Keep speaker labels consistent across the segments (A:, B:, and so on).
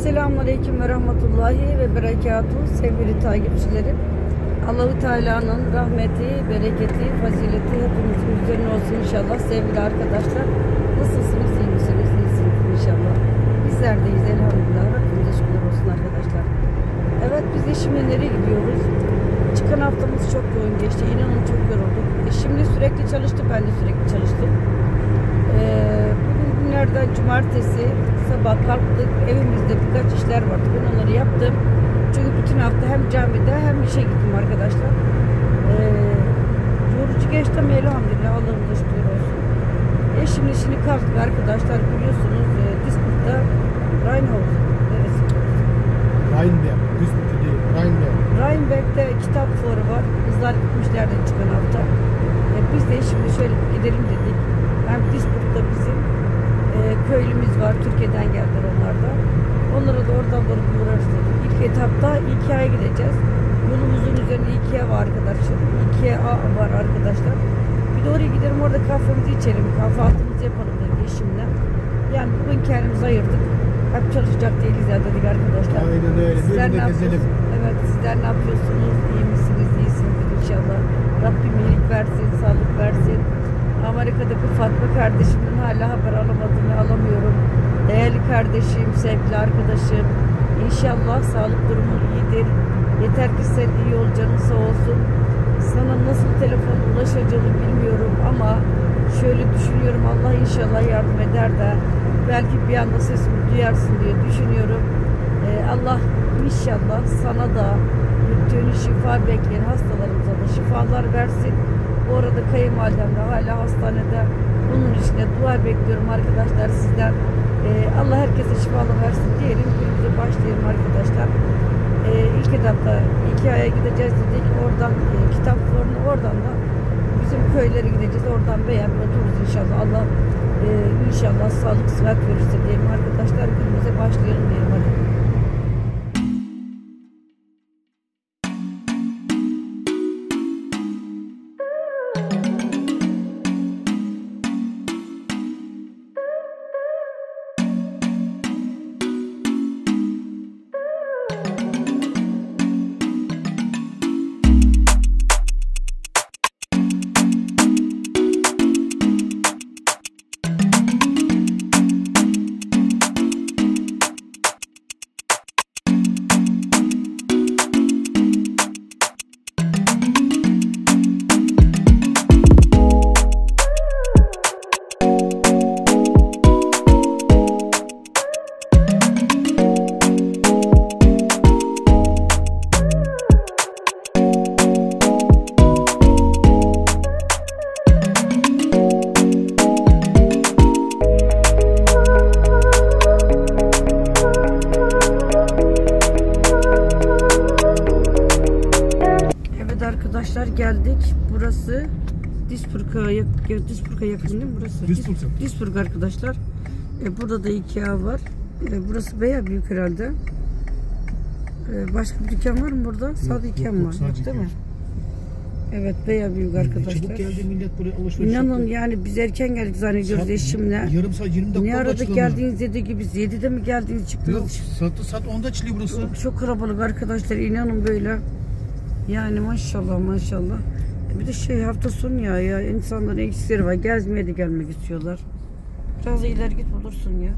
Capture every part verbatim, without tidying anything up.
A: Selamünaleyküm ve rahmetullahi ve berekatuhu sevgili takipçilerim. Allah-u Teala'nın rahmeti, bereketi, fazileti hepimizin üzerine olsun inşallah. Sevgili arkadaşlar, nasılsınız, iyi misiniz, iyisiniz inşallah. Bizler deyiz elhamdülillah. Rabbimize şükürler olsun arkadaşlar. Evet, biz eşimle nereye gidiyoruz? Çıkan haftamız çok yoğun geçti. İnanın çok yorulduk. Eşimle sürekli çalıştı, ben de sürekli çalıştım. Ee, bugün günlerden cumartesi sabah kalktık. Evimizde birkaç işler vardı. Ben onları yaptım. Çünkü bütün hafta hem camide hem işe gittim arkadaşlar. Ee, yorucu geçti ama elhamdülillah Allah'ımıza şükür olsun. Eşimle şimdi kalktık arkadaşlar. Biliyorsunuz e, Duisburg'da Rheinhaus. Evet.
B: Rheinberg. Duisburg değil. Rheinberg.
A: Rheinberg'de kitap fuarı var. Kızlar gitmişlerdi çıkan hafta. E, biz de şimdi şöyle bir gidelim dedik. Hem Duisburg'da bizim e, köylümüz var. Türkiye'den geldiler onlar da. Onlara da oradan doğru uğrarız dedik. İlk etapta İKEA'ya gideceğiz. Yolumuzun üzerinde İKEA var arkadaşlar. İKEA var arkadaşlar. Bir de oraya gidelim, orada kahvemizi içelim. Kahvaltımızı yapalım dedik eşimle. Yani bugün kendimizi ayırdık. Hep çalışacak değiliz ya dedik arkadaşlar.
B: Aynen öyle.
A: Sizler
B: Böyle
A: ne yapıyorsunuz? Evet, sizler ne yapıyorsunuz? İyi misiniz? İyisiniz inşallah. Rabbim iyilik versin, sağlık versin. Amerika'daki Fatma kardeşimden hala haber alamadım ve alamıyorum. Değerli kardeşim, sevgili arkadaşım. İnşallah sağlık durumu iyidir. Yeter ki sen iyi ol, canın sağ olsun. Sana nasıl telefon ulaşacağımı bilmiyorum ama şöyle düşünüyorum, Allah inşallah yardım eder de belki bir anda sesimi duyarsın diye düşünüyorum. Ee, Allah inşallah sana da bütün şifa bekleyen hastalarımıza da şifalar versin. Bu arada kayınvalidem de hala hastanede. Bunun için de dua bekliyorum arkadaşlar sizden. Ee, Allah herkese şifalar versin diyelim. Günümüze başlayalım arkadaşlar. Ee, ilk etapta İKEA'ya gideceğiz dedik. Oradan e, kitap fuarına, oradan da bizim köylere gideceğiz. Oradan beğen otururuz inşallah. Allah e, inşallah sağlık sıhhat verirse diyelim arkadaşlar. Günümüze başlayalım diyelim hadi. Arkadaşlar geldik. Burası Duisburg'a Duisburg'a yakın değil mi burası?
B: Duisburg.
A: Duisburg arkadaşlar. E, burada da IKEA var. E, burası bayağı büyük herhalde. E, başka bir dükkan var mı burada? Yok, sadece IKEA mı var? Yok, değil mi? Evet, bayağı büyük arkadaşlar.
B: Çabuk geldi millet buraya alışveriş.
A: İnanın yaptı. Yani biz erken geldik zannediyoruz eşimle.
B: Yarım saat yirmi dakika.
A: Ne aradık geldiğiniz dedi ki biz yedide mi geldiniz çıktınız?
B: Yok, saat, saat onda açılıyor burası.
A: Çok, çok kalabalık arkadaşlar, inanın böyle. Yani maşallah maşallah. Bir de şey hafta sonu ya ya insanların eksikleri var. Gezmeye de gelmek istiyorlar. Biraz da ileri git bulursun ya.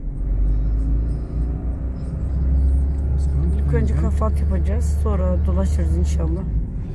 A: İlk önce kahvaltı yapacağız. Sonra dolaşırız inşallah.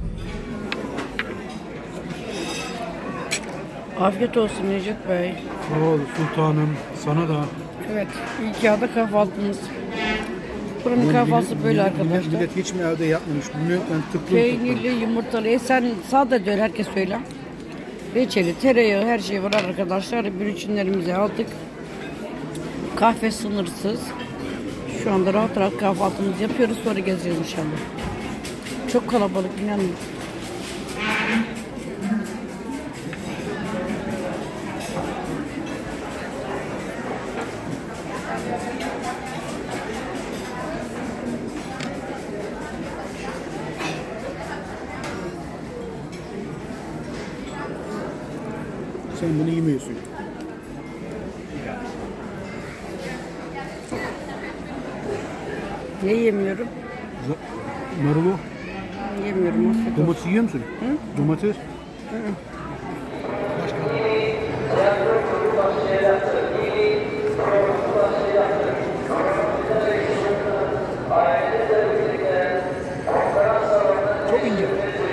A: Afiyet olsun Necdet Bey.
B: Sağ ol sultanım. Sana da.
A: Evet. İKEA'da kahvaltımız. Buranın kahvaltısı böyle arkadaşlar.
B: Millet hiç mi evde yapmamış? Bilmiyorum ben tıklım
A: Peynirli, yumurtalı. E sen sade diyor, herkes söyle. Reçeli, tereyağı, her şey var arkadaşlar. Bürüçünlerimizi aldık. Kahve sınırsız. Şu anda rahat rahat kahvaltımızı yapıyoruz. Sonra gezeceğiz inşallah. Çok kalabalık, inanın.
B: Sen bunu yemiyorsun.
A: Niye yemiyorum?
B: Z- Marulu.
A: Yemiyorum. Afiyet olsun.
B: Domates yiyor musun?
A: Hı?
B: Domates.
A: Hı.
B: Başka. Çok ince.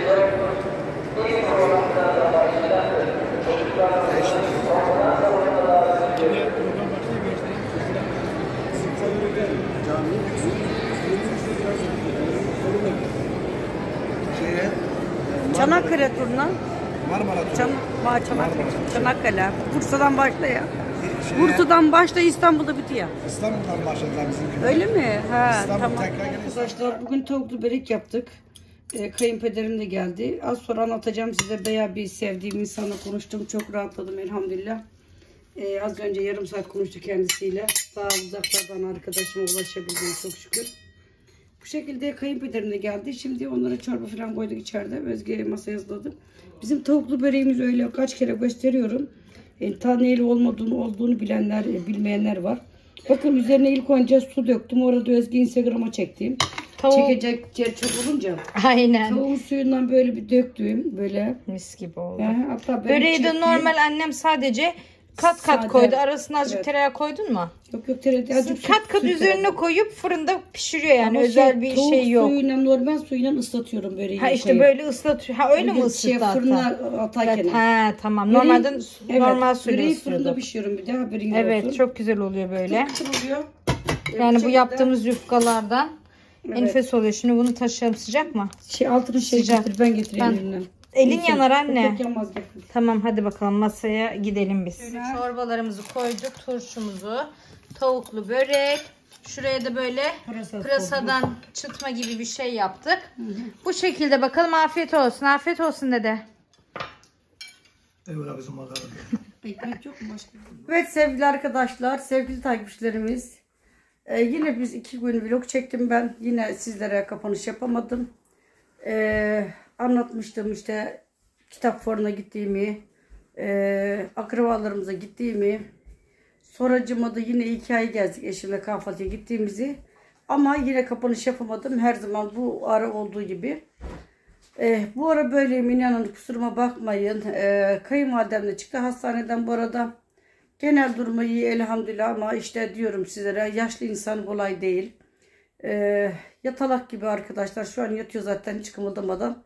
B: Şeye,
A: Çanakkale turuna.
B: Marmara turu.
A: Çan Ma- Çanakkale. Çanakkale. Bursa'dan başla ya.
B: Şeye,
A: Bursa'dan başla İstanbul'da bitiyor.
B: İstanbul'dan başladılar bizim gibi.
A: Öyle mi? Ha,
B: İstanbul
A: tamam.
B: tekrar gene İstanbul.
A: Arkadaşlar bugün tavuklu börek yaptık. Ee, kayınpederim de geldi. Az sonra anlatacağım size. Bayağı bir sevdiğim insanla konuştum. Çok rahatladım elhamdülillah. Ee, az önce yarım saat konuştuk kendisiyle. Daha uzaklardan arkadaşıma ulaşabildim çok şükür. Bu şekilde kayınpederim de geldi. Şimdi onlara çorba falan koyduk içeride. Özge'ye masaya hazırladım. Bizim tavuklu böreğimiz öyle kaç kere gösteriyorum. E, taneli olmadığını olduğunu bilenler, e, bilmeyenler var. Bakın üzerine ilk önce su döktüm. Orada Özge Instagram'a çektiğim.
C: Tavuk.
A: Çekecek yer çok olunca.
C: Aynen.
A: Tavuğun suyundan böyle bir döktüm. Böyle.
C: Mis gibi oldu.
A: Yani hatta böyle
C: Böreği de
A: çektiğim-
C: normal annem sadece kat kat
A: Sade.
C: koydu. Arasına azıcık
A: Evet.
C: tereyağı koydun mu?
A: Yok yok tereyağı. azıcık
C: Kat
A: süt-
C: kat
A: süt
C: üzerine
A: tereyağı.
C: koyup fırında pişiriyor yani.
A: Ama
C: özel bir
A: tavuk
C: şey yok.
A: suyuyla normal suyla ıslatıyorum böreği.
C: Ha işte
A: koyup.
C: böyle ıslatıyor. Ha öyle mi
A: Şey,
C: ısıttı
A: fırına
C: hatta?
A: atarken.
C: Evet, ha tamam.
A: Böreği-
C: Normalden
A: evet,
C: normal suyla
A: böreği fırında
C: ısıtıyorduk.
A: pişiriyorum bir de haberin
C: Evet
A: olsun.
C: çok güzel oluyor böyle.
A: Çok güzel oluyor. Ee,
C: Yani bu
A: şekilde-
C: yaptığımız yufkalardan
A: Evet.
C: enfes oluyor. Şimdi bunu taşıyalım, sıcak mı?
A: Şey altını şey
C: Sıcak.
A: getir ben getireyim
C: Ben-
A: elinden.
C: Elin
A: Neyse,
C: yanar anne.
A: Yok, yok, yanmaz getir.
C: Tamam hadi bakalım masaya gidelim biz. Çorbalarımızı koyduk, turşumuzu, tavuklu börek. Şuraya da böyle
A: Pırasa
C: pırasadan çıtma gibi bir şey yaptık. Bu şekilde bakalım, afiyet olsun. Afiyet olsun dede.
B: Evet bizim bakalım.
A: Ekmek yok mu başka? Evet sevgili arkadaşlar, sevgili takipçilerimiz. Ee, yine biz iki gün vlog çektim ben. Yine sizlere kapanış yapamadım. Ee, anlatmıştım işte kitap fuarına gittiğimi, e, akrabalarımıza gittiğimi. Sonracıma da yine iki ay gezdik eşimle kahvaltıya gittiğimizi. Ama yine kapanış yapamadım. Her zaman bu ara olduğu gibi. Ee, bu ara böyleyim, inanın kusuruma bakmayın. Ee, kayınvalidem de çıktı hastaneden bu arada. Genel durumu iyi elhamdülillah ama işte diyorum sizlere yaşlı insan kolay değil. Ee, yatalak gibi arkadaşlar. Şu an yatıyor zaten hiç kımıldamadan.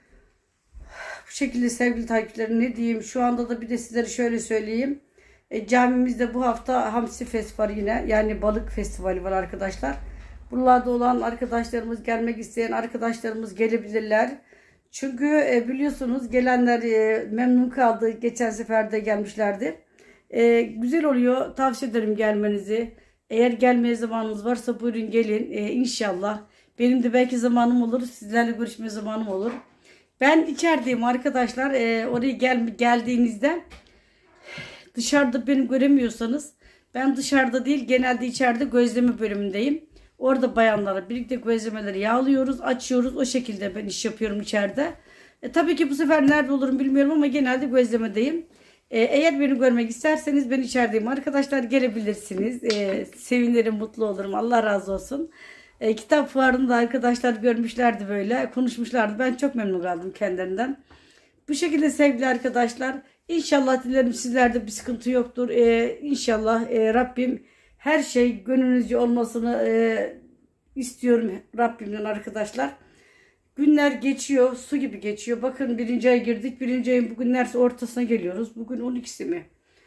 A: Bu şekilde sevgili takipçilerim, ne diyeyim. Şu anda da bir de sizlere şöyle söyleyeyim. E, camimizde bu hafta Hamsi Festivali yine. Yani balık festivali var arkadaşlar. Buralarda olan arkadaşlarımız, gelmek isteyen arkadaşlarımız gelebilirler. Çünkü e, biliyorsunuz gelenler e, memnun kaldı. Geçen sefer de gelmişlerdi. E, güzel oluyor. Tavsiye ederim gelmenizi. Eğer gelmeye zamanınız varsa buyurun gelin. E, inşallah. Benim de belki zamanım olur. Sizlerle görüşme zamanım olur. Ben içerideyim arkadaşlar. E, oraya gel, geldiğinizde dışarıda beni göremiyorsanız, ben dışarıda değil genelde içeride gözleme bölümündeyim. Orada bayanlara birlikte gözlemeleri yağlıyoruz, açıyoruz. O şekilde ben iş yapıyorum içeride. E, tabii ki bu sefer nerede olurum bilmiyorum ama genelde gözlemedeyim. E, eğer beni görmek isterseniz ben içerideyim. Arkadaşlar gelebilirsiniz. E, sevinirim, mutlu olurum. Allah razı olsun. E, kitap fuarında arkadaşlar görmüşlerdi böyle. Konuşmuşlardı. Ben çok memnun kaldım kendilerinden. Bu şekilde sevgili arkadaşlar. İnşallah dilerim sizlerde bir sıkıntı yoktur. E, inşallah e, Rabbim her şey gönlünüzce olmasını e, istiyorum Rabbimden arkadaşlar. Günler geçiyor, su gibi geçiyor. Bakın birinci ay girdik. Birinci ayın bugün neredeyse ortasına geliyoruz. Bugün on ikisi mi?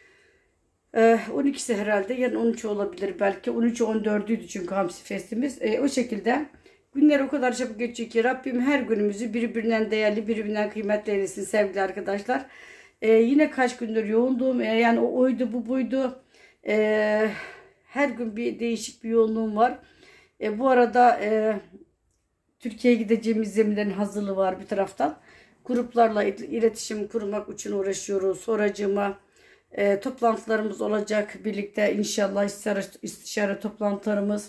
A: Ee, on ikisi herhalde. Yani on üçü olabilir belki. on üçü on dördüydü çünkü Hamsi Festimiz. Ee, o şekilde. Günler o kadar çabuk geçiyor ki Rabbim her günümüzü birbirinden değerli, birbirinden kıymetli eylesin sevgili arkadaşlar. Ee, yine kaç gündür yoğundum. Ee, yani o oydu, bu buydu. Ee, her gün bir değişik bir yoğunluğum var. Ee, bu arada e, Türkiye'ye gideceğimiz zeminlerin hazırlığı var bir taraftan. Gruplarla iletişim kurmak için uğraşıyoruz. Sonracığıma e, toplantılarımız olacak birlikte inşallah, istişare, istişare toplantılarımız.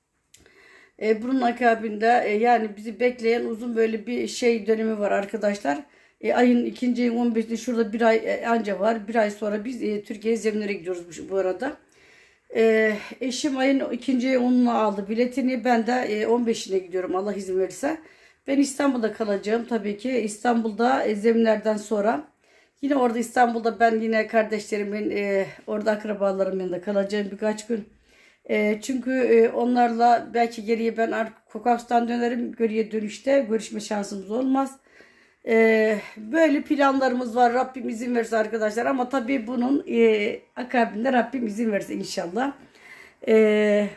A: E, bunun akabinde e, yani bizi bekleyen uzun böyle bir şey dönemi var arkadaşlar. E, ayın ikinci ayın on beşinde şurada bir ay e, anca var. Bir ay sonra biz e, Türkiye'ye zeminlere gidiyoruz bu, bu arada. Ee, eşim ayın ikinci onunu aldı biletini. Ben de e, on beşine gidiyorum Allah izin verirse. Ben İstanbul'da kalacağım tabii ki. İstanbul'da e, Zeminler'den sonra. Yine orada İstanbul'da ben yine kardeşlerimin e, orada akrabalarımın yanında kalacağım birkaç gün. E, çünkü e, onlarla belki geriye ben Kokaks'tan dönerim. Geriye dönüşte görüşme şansımız olmaz. E, böyle planlarımız var. Rabbim izin verirse arkadaşlar. Ama tabii bunun e, akabinde Rabbim izin verirse inşallah. E,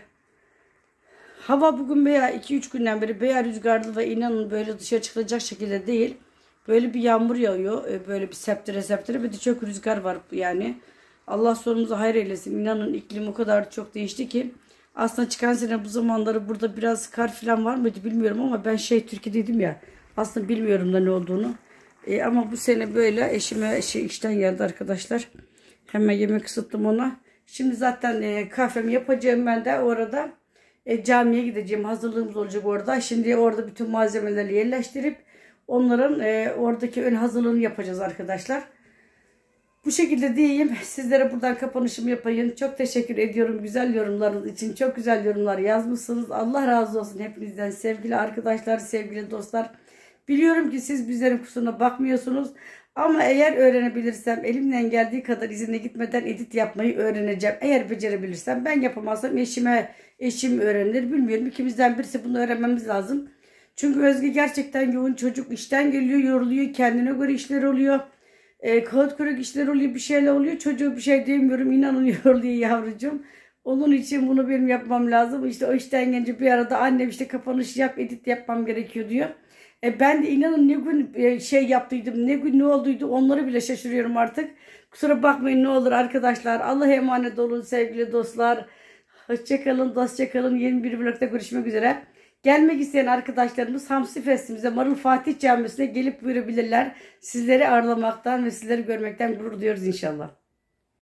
A: hava bugün veya iki üç günden beri veya rüzgarlı ve inanın böyle dışarı çıkılacak şekilde değil. Böyle bir yağmur yağıyor. E, böyle bir septire septire ve de çok rüzgar var yani. Allah sonumuzu hayır eylesin. İnanın iklim o kadar çok değişti ki. Aslında çıkan sene bu zamanları burada biraz kar falan var mıydı bilmiyorum ama ben şey Türkiye'deydim ya. Aslında bilmiyorum da ne olduğunu. E, ama bu sene böyle eşime şey, işten geldi arkadaşlar. Hemen yemek ısıttım ona. Şimdi zaten e, kahvemi yapacağım ben de orada. E, camiye gideceğim. Hazırlığımız olacak orada. Şimdi orada bütün malzemeleri yerleştirip onların e, oradaki ön hazırlığını yapacağız arkadaşlar. Bu şekilde diyeyim. Sizlere buradan kapanışımı yapayım. Çok teşekkür ediyorum güzel yorumlarınız için. Çok güzel yorumlar yazmışsınız. Allah razı olsun hepinizden sevgili arkadaşlar, sevgili dostlar. Biliyorum ki siz bizlerin kusuruna bakmıyorsunuz. Ama eğer öğrenebilirsem elimden geldiği kadar izine gitmeden edit yapmayı öğreneceğim. Eğer becerebilirsem ben yapamazsam eşime eşim öğrenir. Bilmiyorum ikimizden birisi bunu öğrenmemiz lazım. Çünkü Özge gerçekten yoğun çocuk işten geliyor yoruluyor. Kendine göre işler oluyor. E, kağıt kürek işler oluyor bir şeyler oluyor. Çocuğu bir şey diyemiyorum inanın yoruluyor yavrucuğum. Onun için bunu benim yapmam lazım. İşte o işten gelince bir arada annem işte kapanış yap edit yapmam gerekiyor diyor. E ben de inanın ne gün e, şey yaptıydım ne gün ne olduydu onları bile şaşırıyorum artık. Kusura bakmayın ne olur arkadaşlar. Allah'a emanet olun sevgili dostlar. Hoşçakalın dostça kalın. Yeni bir vlogda görüşmek üzere. Gelmek isteyen arkadaşlarımız Hamsi Festimize Marul Fatih Camisi'ne gelip buyurabilirler. Sizleri ağırlamaktan ve sizleri görmekten gurur duyuyoruz inşallah.